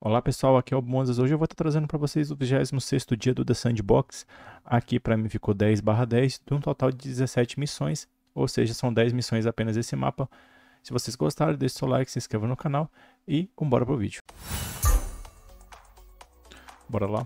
Olá pessoal, aqui é o Bonzas. Hoje eu vou estar trazendo para vocês o 26º dia do The Sandbox. Aqui para mim ficou 10/10, de um total de 17 missões, ou seja, são 10 missões apenas esse mapa. Se vocês gostaram, deixe seu like, se inscreva no canal e bora pro vídeo. Bora lá.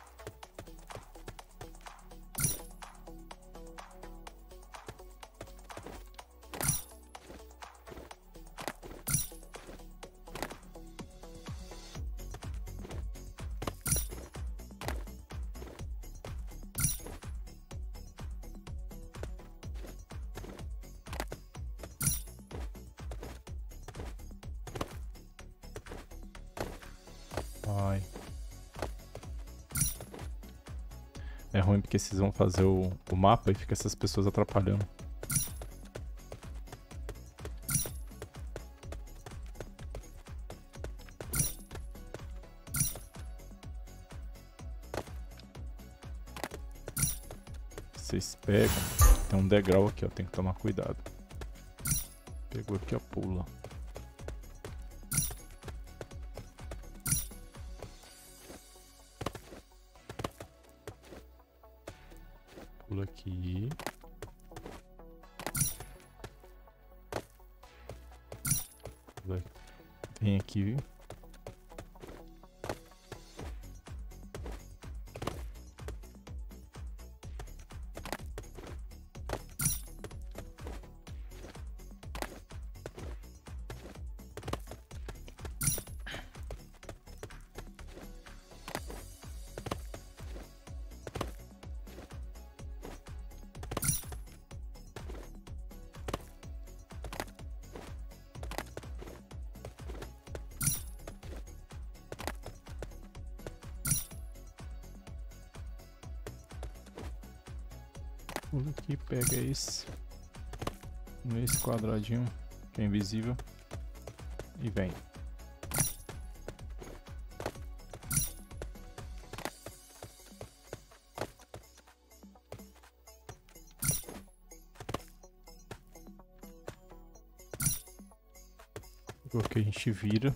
Ai. É ruim porque vocês vão fazer o mapa e fica essas pessoas atrapalhando. Vocês pegam. Tem um degrau aqui, ó. Tem que tomar cuidado. Pegou aqui, ó. Pula. Pula aqui. Vem aqui. Pula aqui, pega esse quadradinho que é invisível e vem. Agora que a gente vira.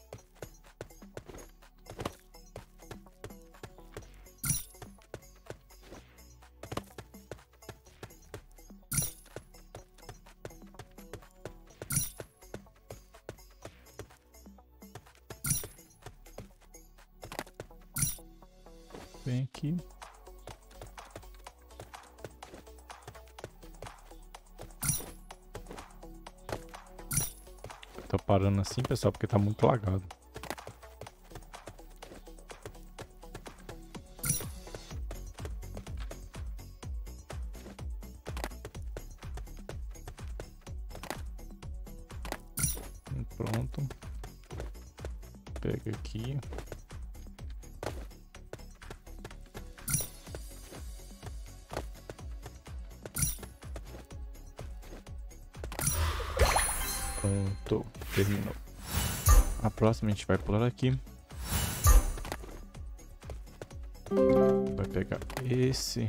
Vem aqui. Tô parando assim, pessoal, porque tá muito lagado. Pronto. Pega aqui. Pronto, terminou. A próxima a gente vai pular aqui. Vai pegar esse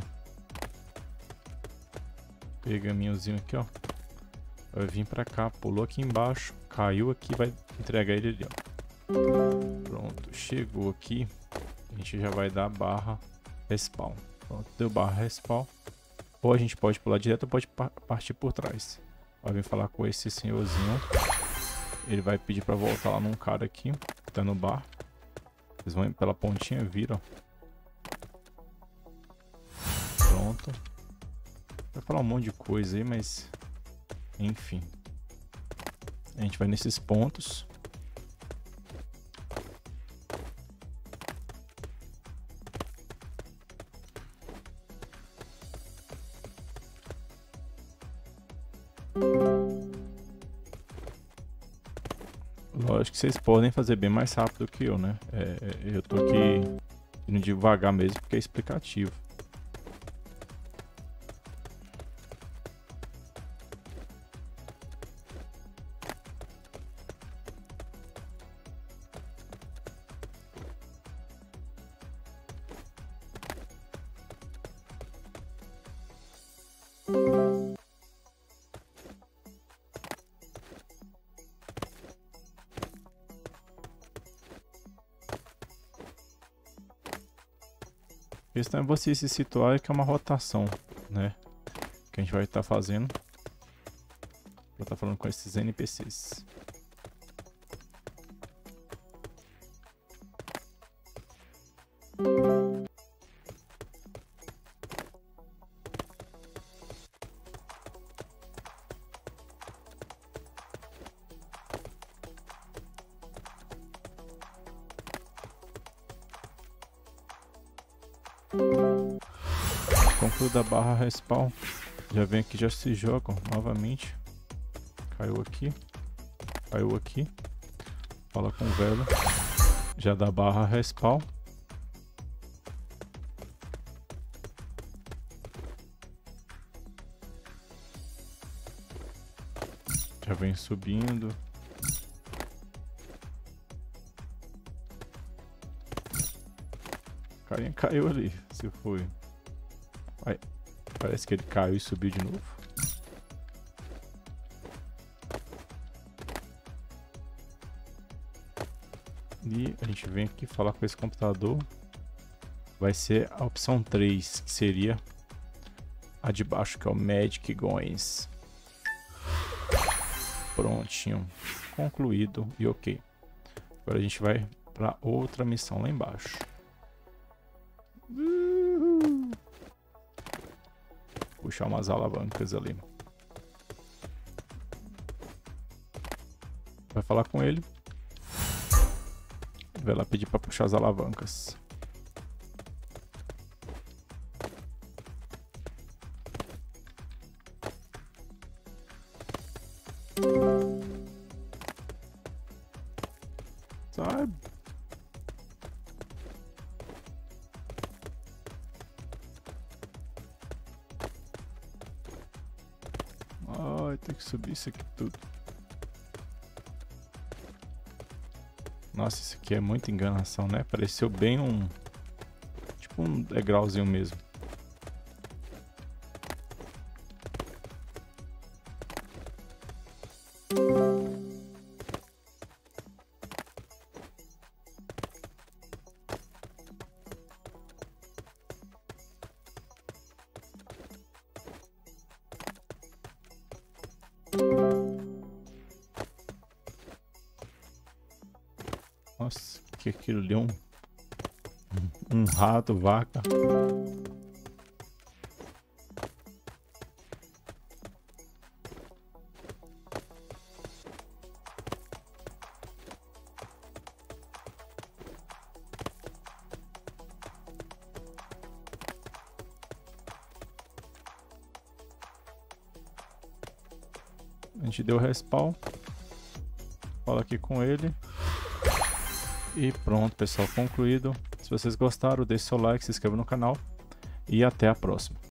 pergaminhozinho aqui, ó. Vai vir pra cá, pulou aqui embaixo, caiu aqui, vai entregar ele ali, ó. Pronto, chegou aqui. A gente já vai dar barra respawn. Pronto, deu barra respawn. Ou a gente pode pular direto ou pode partir por trás. Vai vir falar com esse senhorzinho. Ele vai pedir pra voltar lá num cara aqui, que tá no bar. Vocês vão pela pontinha, viram. Pronto. Vai falar um monte de coisa aí, mas... enfim. A gente vai nesses pontos. Lógico que vocês podem fazer bem mais rápido que eu, né? Eu tô aqui indo devagar mesmo porque é explicativo. A questão é você se situar, que é uma rotação, né? Que a gente vai estar fazendo. Vou estar falando com esses NPCs. Concluo da barra respawn. Já vem aqui, já se jogam novamente. Caiu aqui. Caiu aqui. Fala com o velho. Já dá barra respawn. Já vem subindo. O carinha caiu ali. Se foi. Ai, parece que ele caiu e subiu de novo. E a gente vem aqui falar com esse computador. Vai ser a opção 3, que seria a de baixo, que é o Magic Goins. Prontinho. Concluído e ok. Agora a gente vai para outra missão lá embaixo. Puxar umas alavancas ali. Vai falar com ele. Vai lá pedir para puxar as alavancas. Sai. Ai, tem que subir isso aqui tudo. Nossa, isso aqui é muita enganação, né? Pareceu bem um... tipo um degrauzinho mesmo. Nossa, que aquilo ali é um rato, vaca. A gente deu respawn. Fala aqui com ele. E pronto, pessoal, concluído. Se vocês gostaram, deixe seu like, se inscreva no canal. E até a próxima.